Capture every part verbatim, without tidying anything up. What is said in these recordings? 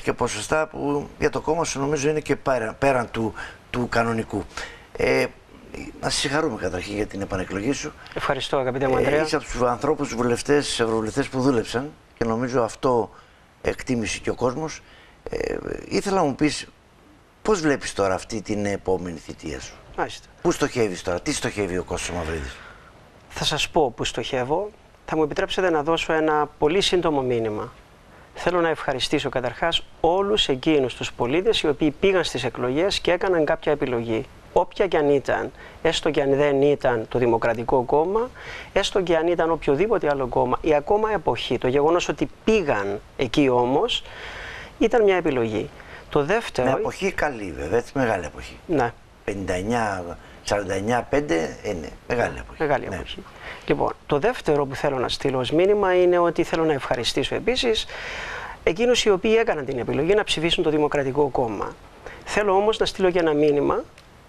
και ποσοστά που για το κόμμα σου νομίζω είναι και πέρα, πέραν του, του κανονικού. Ε, να σε συγχαρούμε καταρχήν για την επανεκλογή σου. Ευχαριστώ, αγαπητέ μου Ανδρέα. Ε, είσαι από τους ανθρώπους, βουλευτές, ευρωβουλευτές που δούλεψαν και νομίζω αυτό εκτίμησε και ο κόσμος. Ε, ήθελα να μου πεις πώς βλέπεις τώρα αυτή την επόμενη θητεία σου. Μάλιστα. Πού στοχεύεις τώρα, τι στοχεύει ο Κώστας Μαυρίδης? Θα σας πω πού στοχεύω. Θα μου επιτρέψετε να δώσω ένα πολύ σύντομο μήνυμα. Θέλω να ευχαριστήσω καταρχάς όλους εκείνους τους πολίτες οι οποίοι πήγαν στις εκλογές και έκαναν κάποια επιλογή. Όποια και αν ήταν, έστω και αν δεν ήταν το Δημοκρατικό Κόμμα, έστω και αν ήταν οποιοδήποτε άλλο κόμμα ή ακόμα εποχή, το γεγονός ότι πήγαν εκεί όμως ήταν μια επιλογή. Το δεύτερο... Μια εποχή καλή βέβαια, έτσι, μεγάλη εποχή. Ναι. πενήντα εννιά, σαράντα εννιά, πέντε είναι μεγάλη εποχή. Μεγάλη ναι. εποχή. Λοιπόν, το δεύτερο που θέλω να στείλω ως μήνυμα είναι ότι θέλω να ευχαριστήσω επίσης εκείνους οι οποίοι έκαναν την επιλογή να ψηφίσουν το Δημοκρατικό Κόμμα. Θέλω όμως να στείλω και ένα μήνυμα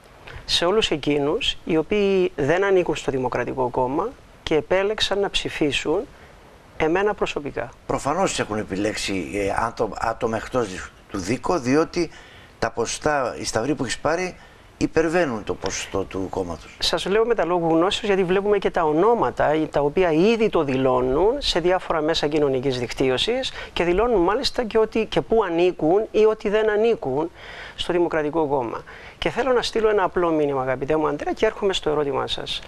σε όλους εκείνους οι οποίοι δεν ανήκουν στο Δημοκρατικό Κόμμα και επέλεξαν να ψηφίσουν εμένα προσωπικά. Προφανώς έχουν επιλέξει ε, άτομα, άτομα εκτός του ΔΙΚΟ, διότι τα ποσοστά, οι σταυροί που έχεις πάρει υπερβαίνουν το ποσοστό του κόμματος. Σας λέω με τα λόγου γνώσεως γιατί βλέπουμε και τα ονόματα τα οποία ήδη το δηλώνουν σε διάφορα μέσα κοινωνικής δικτύωσης και δηλώνουν μάλιστα και ότι και πού ανήκουν ή ότι δεν ανήκουν στο Δημοκρατικό Κόμμα. Και θέλω να στείλω ένα απλό μήνυμα, αγαπητέ μου Ανδρέα, και έρχομαι στο ερώτημά σας.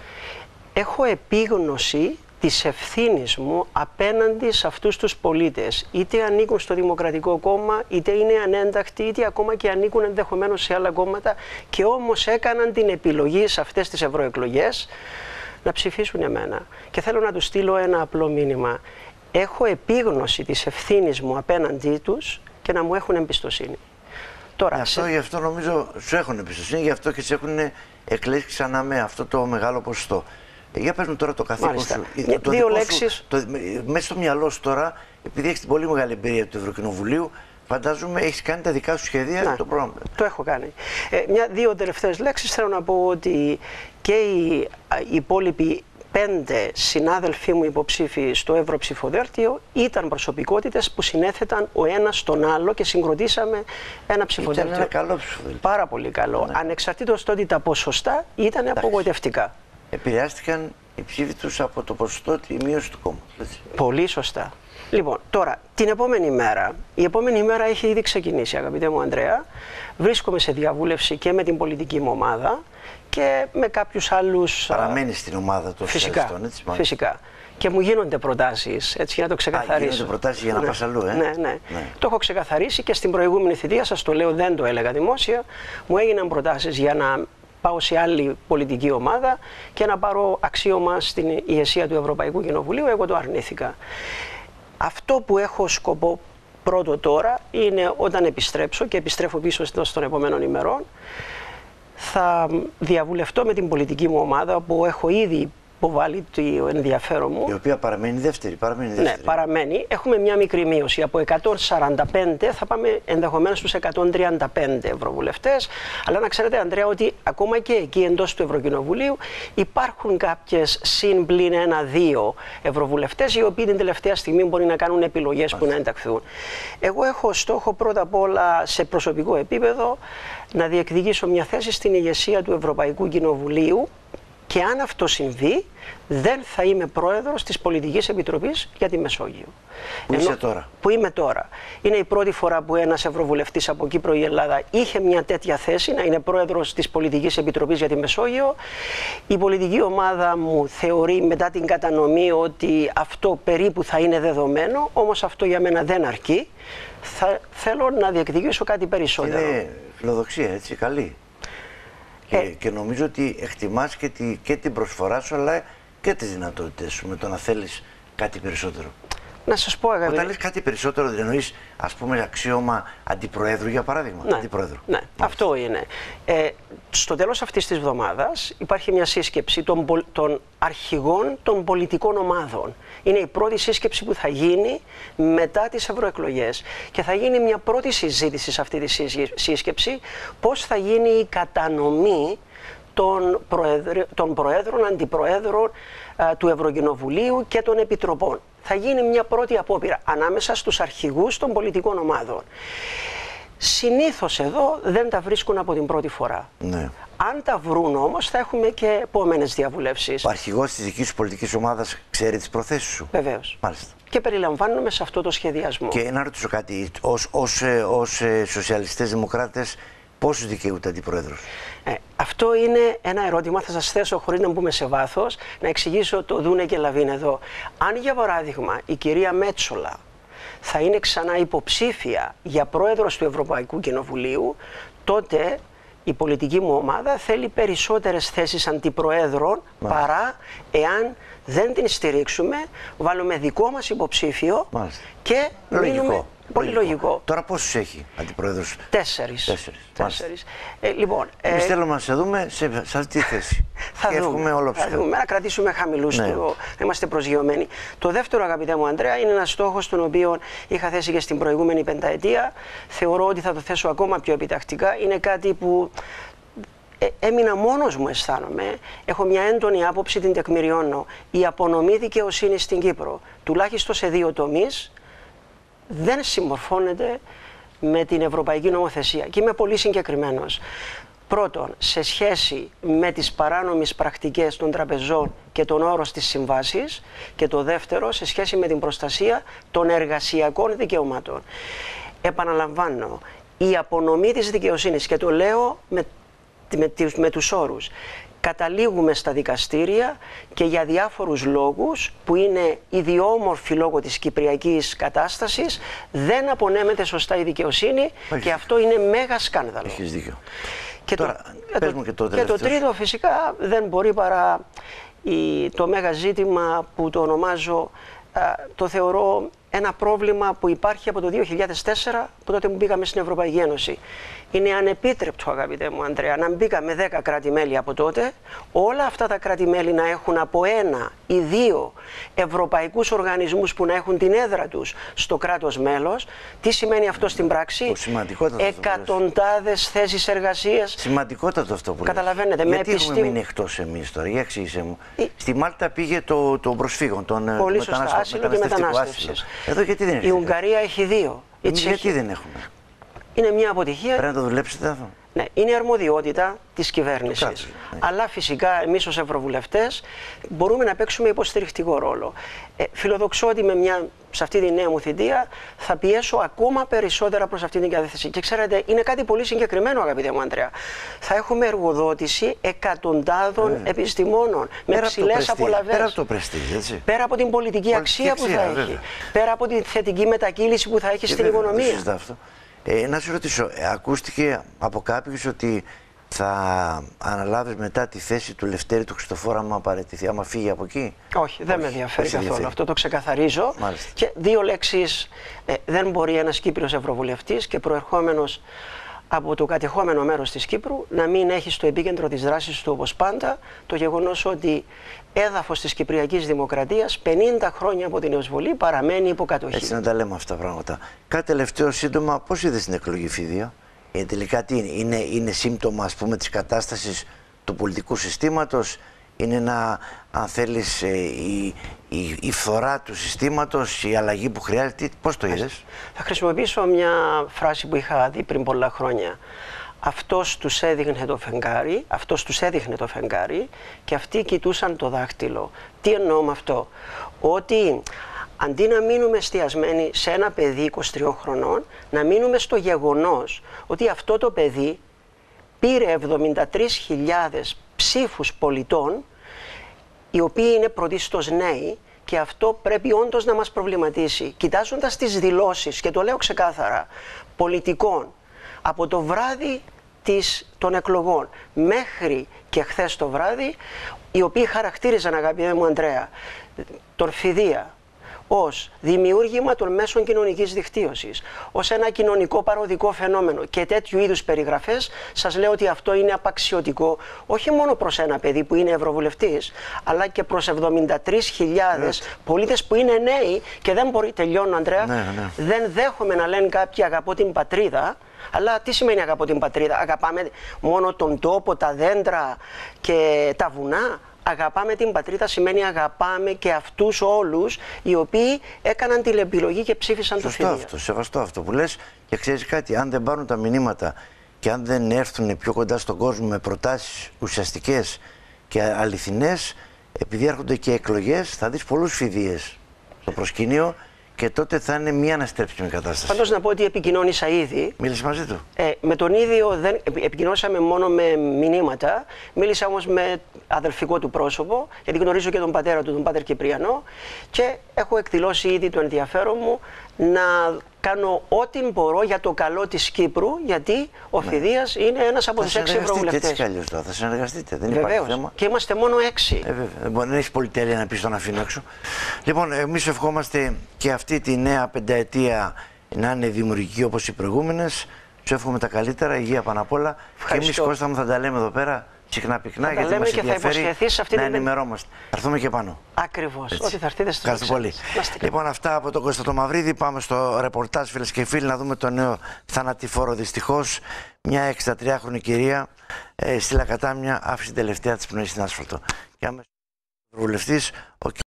Έχω επίγνωση της ευθύνης μου απέναντι σε αυτούς τους πολίτες, είτε ανήκουν στο Δημοκρατικό Κόμμα, είτε είναι ανέντακτοι, είτε ακόμα και ανήκουν ενδεχομένως σε άλλα κόμματα και όμως έκαναν την επιλογή σε αυτές τις ευρωεκλογές να ψηφίσουν εμένα. Και θέλω να τους στείλω ένα απλό μήνυμα. Έχω επίγνωση της ευθύνης μου απέναντί τους και να μου έχουν εμπιστοσύνη. Τώρα, αυτό, σε... Γι' αυτό νομίζω σου έχουν εμπιστοσύνη, γι' αυτό και σε έχουν εκλέξει ξανά με αυτό το μεγάλο ποσοστό. Για πες μου τώρα το καθήκον σου. Το δύο λέξεις. Σου, το, μέσα στο μυαλό σου τώρα, επειδή έχεις την πολύ μεγάλη εμπειρία του Ευρωκοινοβουλίου, φαντάζομαι έχεις κάνει τα δικά σου σχέδια. Ναι, το πρόγραμμα. Το έχω κάνει. Ε, μια, δύο τελευταίες λέξεις θέλω να πω ότι και οι, οι υπόλοιποι πέντε συνάδελφοί μου υποψήφοι στο Ευρωψηφοδέλτιο ήταν προσωπικότητες που συνέθεταν ο ένας στον άλλο και συγκροτήσαμε ένα ψηφοδέλτιο. Ήταν ένα καλό ψηφοδέλτιο. Πάρα πολύ καλό. Ναι. Ανεξαρτήτως το ότι τα ποσοστά ήταν Εντάξει. απογοητευτικά. Επηρεάστηκαν οι ψήφοι τους από το ποσοστό, τη μείωση του κόμματος. Πολύ σωστά. Λοιπόν, τώρα, την επόμενη μέρα, η επόμενη μέρα έχει ήδη ξεκινήσει, αγαπητέ μου Ανδρέα. Βρίσκομαι σε διαβούλευση και με την πολιτική μου ομάδα και με κάποιους άλλους... Παραμένει στην ομάδα των φυσικά, έτσι, φυσικά. Και μου γίνονται προτάσεις, έτσι, για να το ξεκαθαρίσω. Α, γίνονται προτάσεις για να ναι. πας αλλού, ε? Ναι, ναι, ναι. Το έχω ξεκαθαρίσει και στην προηγούμενη θητεία, σας το λέω, δεν το έλεγα δημόσια, μου έγιναν προτάσεις για να πάω σε άλλη πολιτική ομάδα και να πάρω αξίωμα στην ηγεσία του Ευρωπαϊκού Κοινοβουλίου. Εγώ το αρνήθηκα. Αυτό που έχω σκοπό πρώτο τώρα είναι όταν επιστρέψω και επιστρέφω πίσω των επόμενων ημερών, θα διαβουλευτώ με την πολιτική μου ομάδα που έχω ήδη υποβάλει το ενδιαφέρον μου. Η οποία παραμένει δεύτερη. Παραμένει δεύτερη. Ναι, παραμένει. Έχουμε μια μικρή μείωση. Από εκατόν σαράντα πέντε θα πάμε ενδεχομένως στους εκατόν τριάντα πέντε ευρωβουλευτές. Αλλά να ξέρετε, Ανδρέα, ότι ακόμα και εκεί εντός του Ευρωκοινοβουλίου υπάρχουν κάποιες συν πλην ένα-δύο ευρωβουλευτές οι οποίοι την τελευταία στιγμή μπορεί να κάνουν επιλογές που να ενταχθούν. Εγώ έχω στόχο πρώτα απ' όλα σε προσωπικό επίπεδο να διεκδικήσω μια θέση στην ηγεσία του Ευρωπαϊκού Κοινοβουλίου. Και αν αυτό συμβεί, δεν θα είμαι πρόεδρος της Πολιτικής Επιτροπής για τη Μεσόγειο. Που είσαι τώρα. Που είμαι τώρα. Είναι η πρώτη φορά που ένας ευρωβουλευτής από Κύπρο ή Ελλάδα είχε μια τέτοια θέση, να είναι πρόεδρος της Πολιτικής Επιτροπής για τη Μεσόγειο. Η πολιτική ομάδα μου θεωρεί μετά την κατανομή ότι αυτό περίπου θα είναι δεδομένο, όμως αυτό για μένα δεν αρκεί. Θα θέλω να διεκδικήσω κάτι περισσότερο. Είναι φιλοδοξία, έτσι, καλή. Και, ε, και νομίζω ότι εκτιμάς και, τη, και την προσφορά σου, αλλά και τις δυνατότητες σου με το να θέλεις κάτι περισσότερο. Να σας πω, αγαπητέ. Όταν λες κάτι περισσότερο, δεν εννοείς, ας πούμε, αξίωμα αντιπροέδρου, για παράδειγμα. Ναι, αντιπροέδρου. ναι, αυτό είναι. Ε, στο τέλος αυτής της εβδομάδας υπάρχει μια σύσκεψη των, των αρχηγών των πολιτικών ομάδων. Είναι η πρώτη σύσκεψη που θα γίνει μετά τις ευρωεκλογές. Και θα γίνει μια πρώτη συζήτηση σε αυτή τη σύσκεψη πώς θα γίνει η κατανομή των, προεδρ, των προέδρων, αντιπροέδρων α, του Ευρωκοινοβουλίου και των επιτροπών. Θα γίνει μια πρώτη απόπειρα ανάμεσα στους αρχηγούς των πολιτικών ομάδων. συνήθως εδώ δεν τα βρίσκουν από την πρώτη φορά. Ναι. Αν τα βρουν όμως θα έχουμε και επόμενες διαβουλεύσεις. Ο αρχηγός της δικής σου πολιτικής ομάδας ξέρει τις προθέσεις σου. Βεβαίως. Μάλιστα. Και περιλαμβάνομαι σε αυτό το σχεδιασμό. Και να ρωτήσω κάτι, ως, ως, ως, ως σοσιαλιστές δημοκράτες, πόσους δικαιούται αντιπρόεδρος? Ε, αυτό είναι ένα ερώτημα, θα σας θέσω χωρίς να μπούμε σε βάθος, να εξηγήσω το Δούνε και Λαβίν εδώ. Αν για παράδειγμα η κυρία Μέτσολα θα είναι ξανά υποψήφια για πρόεδρος του Ευρωπαϊκού Κοινοβουλίου, τότε η πολιτική μου ομάδα θέλει περισσότερες θέσεις αντιπροέδρων. Μάλιστα. Παρά εάν δεν την στηρίξουμε, βάλουμε δικό μας υποψήφιο. Μάλιστα. Και λογικό. Μείνουμε... Πολύ λογικό. λογικό. Τώρα πόσους έχει αντιπρόεδρος? Τέσσερις. Τέσσερις. Τέσσερις. Ε, λοιπόν, Εμείς ε... θέλουμε να σε δούμε σε, σε αυτή τη θέση. θα, και δούμε, όλο θα δούμε. Να κρατήσουμε χαμηλούς, ναι. το, να είμαστε προσγειωμένοι. Το δεύτερο, αγαπητέ μου Ανδρέα, είναι ένας στόχος τον οποίο είχα θέσει και στην προηγούμενη πενταετία. Θεωρώ ότι θα το θέσω ακόμα πιο επιτακτικά. Είναι κάτι που ε, έμεινα μόνος μου, αισθάνομαι. Έχω μια έντονη άποψη, την τεκμηριώνω. Η απονομή δικαιοσύνης στην Κύπρο, τουλάχιστον σε δύο τομείς, δεν συμμορφώνεται με την Ευρωπαϊκή Νομοθεσία. Και είμαι πολύ συγκεκριμένος. Πρώτον, σε σχέση με τις παράνομες πρακτικές των τραπεζών και τον όρο στις συμβάσεις. Και το δεύτερο, σε σχέση με την προστασία των εργασιακών δικαιωμάτων. Επαναλαμβάνω, η απονομή της δικαιοσύνης, και το λέω με, με, με τους όρους, καταλήγουμε στα δικαστήρια και για διάφορους λόγους που είναι ιδιόμορφοι λόγω της κυπριακής κατάστασης δεν απονέμεται σωστά η δικαιοσύνη. Έχεις. Και αυτό είναι μέγα σκάνδαλο. Έχεις δίκιο. Και, Τώρα, το, πες μου και, το και το τρίτο φυσικά δεν μπορεί παρά η, το μέγα ζήτημα που το ονομάζω, α, το θεωρώ ένα πρόβλημα που υπάρχει από το δύο χιλιάδες τέσσερα, που τότε που μπήκαμε στην Ευρωπαϊκή Ένωση. Είναι ανεπίτρεπτο, αγαπητέ μου Ανδρέα, να μπήκαμε δέκα κράτη-μέλη από τότε, όλα αυτά τα κράτη-μέλη να έχουν από ένα ή δύο ευρωπαϊκούς οργανισμούς που να έχουν την έδρα τους στο κράτος μέλος. Τι σημαίνει αυτό στην πράξη? Εκατοντάδες θέσεις εργασίας. Σημαντικότατο αυτό που καταλαβαίνετε. Γιατί με επιστήμ... έχουμε μείνει εκτός εμείς τώρα, για εξήγησέ μου. Η... Στη Μάλτα πήγε το, το προσφύγων, τον πολύ σωστά, άσυλο και μετανάστευσης. Εδώ γιατί δεν έχει? Η Ουγγαρία έχει δύο. Γιατί έχει... δεν έχουμε? Είναι μια αποτυχία. Πρέπει να το δουλέψετε αυτό. Ναι, είναι αρμοδιότητα της κυβέρνησης. Κάτσε, ναι. Αλλά φυσικά εμείς ως ευρωβουλευτές μπορούμε να παίξουμε υποστηρικτικό ρόλο. Ε, φιλοδοξώ ότι με μια, σε αυτή τη νέα μου θητεία θα πιέσω ακόμα περισσότερα προς αυτή την κατεύθυνση. Και ξέρετε, είναι κάτι πολύ συγκεκριμένο, αγαπητέ μου Ανδρέα. Θα έχουμε εργοδότηση εκατοντάδων ε, επιστημόνων με ψηλές απολαβές. Πέρα από το πρεστίζ, έτσι. Πέρα από την πολιτική, πολιτική αξία, αξία που θα βέβαια. έχει. Πέρα από την θετική μετακύληση που θα έχει και στην βέβαια, οικονομία. Ε, να σου ρωτήσω, ε, ακούστηκε από κάποιους ότι θα αναλάβεις μετά τη θέση του Λευτέρη του Χριστοφόρου άμα παραιτηθεί, άμα φύγει από εκεί? Όχι, δεν Όχι, με ενδιαφέρει καθόλου. Ενδιαφέρει. Αυτό το ξεκαθαρίζω. Μάλιστα. Και δύο λέξεις, ε, δεν μπορεί ένας Κύπριος ευρωβουλευτής και προερχόμενος από το κατεχόμενο μέρος της Κύπρου να μην έχει στο επίκεντρο της δράσης του, όπως πάντα, το γεγονός ότι έδαφος της Κυπριακής Δημοκρατίας πενήντα χρόνια από την εισβολή παραμένει υποκατοχή. Έτσι να τα λέμε αυτά τα πράγματα. Κάτι τελευταίο σύντομα, πώς είδες την εκλογή, Φίδια? Ε, τελικά τι είναι, είναι, είναι σύμπτωμα, ας πούμε, της κατάστασης του πολιτικού συστήματος? Είναι ένα, αν θέλεις, ε, η, η, η φθορά του συστήματος, η αλλαγή που χρειάζεται? Πώς το είδες? Θα χρησιμοποιήσω μια φράση που είχα δει πριν πολλά χρόνια. Αυτός τους έδειχνε το φεγγάρι, αυτός τους έδειχνε το φεγγάρι και αυτοί κοιτούσαν το δάχτυλο. Τι εννοώ με αυτό? Ότι αντί να μείνουμε εστιασμένοι σε ένα παιδί είκοσι τριών χρονών, να μείνουμε στο γεγονός ότι αυτό το παιδί πήρε εβδομήντα τρεις χιλιάδες ψήφους πολιτών, οι οποίοι είναι πρωτίστως νέοι, και αυτό πρέπει όντως να μας προβληματίσει. Κοιτάζοντας τις δηλώσεις, και το λέω ξεκάθαρα, πολιτικών, από το βράδυ της, των εκλογών μέχρι και χθες το βράδυ, οι οποίοι χαρακτήριζαν, αγαπητέ μου Ανδρέα, τον Φιδία ως δημιούργημα των μέσων κοινωνικής δικτύωσης, ως ένα κοινωνικό παροδικό φαινόμενο και τέτοιου είδους περιγραφές, σας λέω ότι αυτό είναι απαξιωτικό όχι μόνο προς ένα παιδί που είναι ευρωβουλευτής, αλλά και προς εβδομήντα τρεις χιλιάδες πολίτες που είναι νέοι και δεν μπορεί, τελειώνω Ανδρέα, ναι, ναι. δεν δέχομαι να λένε κάποιοι αγαπώ την πατρίδα. Αλλά τι σημαίνει αγαπώ την πατρίδα? Αγαπάμε μόνο τον τόπο, τα δέντρα και τα βουνά? Αγαπάμε την πατρίδα σημαίνει αγαπάμε και αυτούς όλους οι οποίοι έκαναν την επιλογή και ψήφισαν το Φιδία. Αυτό, σεβαστό αυτό που λες. Και ξέρεις κάτι, αν δεν πάρουν τα μηνύματα και αν δεν έρθουν πιο κοντά στον κόσμο με προτάσεις ουσιαστικές και αληθινές, επειδή έρχονται και εκλογές, θα δεις πολλούς Φιδίες στο προσκήνιο και τότε θα είναι μια αναστρέψιμη κατάσταση. Πάντως να πω ότι επικοινώνησα ήδη. Μίλησες μαζί του? Ε, με τον ίδιο δεν επικοινωνήσαμε μόνο με μηνύματα. Μίλησα όμως με αδελφικό του πρόσωπο, γιατί γνωρίζω και τον πατέρα του, τον Πάτερ Κυπριανό, και έχω εκδηλώσει ήδη το ενδιαφέρον μου να κάνω ό,τι μπορώ για το καλό της Κύπρου, γιατί ο ναι. Φιδίας είναι ένας από τους έξι ευρωβουλευτές. Έτσι κι αλλιώς τώρα, θα συνεργαστείτε, δεν Βεβαίως. υπάρχει θέμα. Και είμαστε μόνο έξι. Ε, δεν μπορεί να έχεις πολυτέλεια να πεις τον αφήνω έξω. Λοιπόν, εμείς ευχόμαστε και αυτή τη νέα πενταετία να είναι δημιουργική όπως οι προηγούμενες. Σου εύχομαι τα καλύτερα, υγεία πάνω απ' όλα. Και εμείς, Κώστα μου, θα τα λέμε εδώ πέρα συχνά πυκνά, γιατί μας ενδιαφέρει να ενημερώμαστε. Θα έρθουμε και πάνω. Ακριβώς, ό,τι θα έρθετε στο Ευχαριστώ πολύ. Λοιπόν, αυτά από τον Κώστα το Μαυρίδη. Πάμε στο ρεπορτάζ, φίλες και φίλοι, να δούμε το νέο θανατηφόρο. Δυστυχώς, μια εξηντατριάχρονη κυρία ε, στη Λακατάμια άφησε την τελευταία της πνοή στην άσφαλτο. Και άμεσα ο βουλευτής, ο